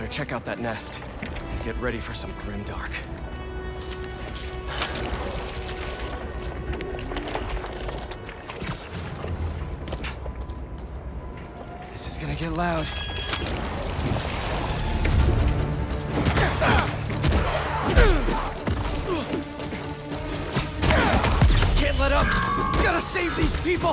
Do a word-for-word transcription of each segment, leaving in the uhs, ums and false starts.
better check out that nest. Get ready for some grimdark. This is gonna get loud. Can't let up! Gotta save these people!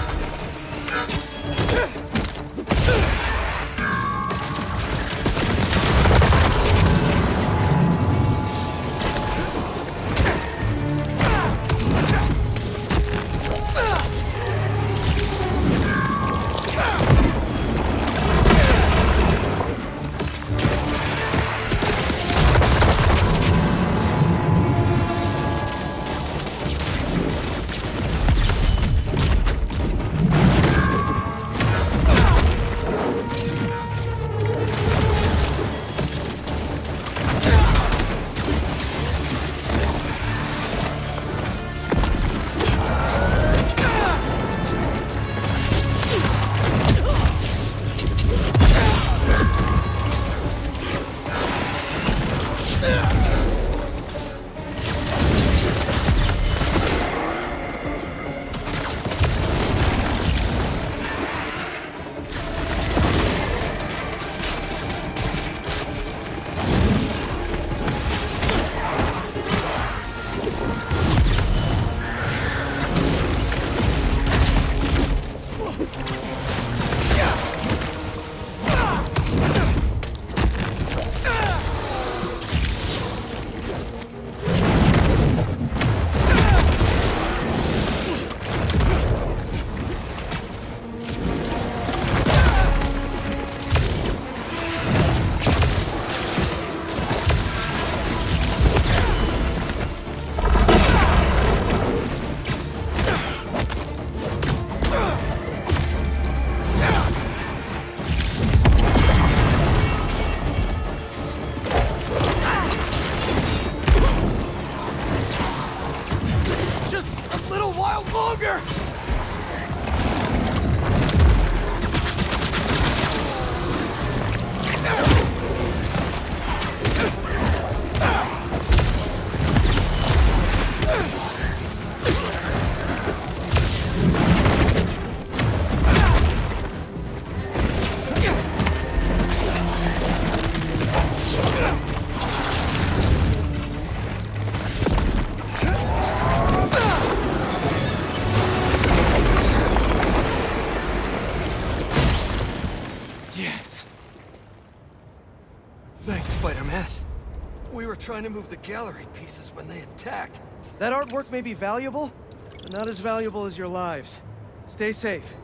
Trying to move the gallery pieces when they attacked. That artwork may be valuable, but not as valuable as your lives. Stay safe.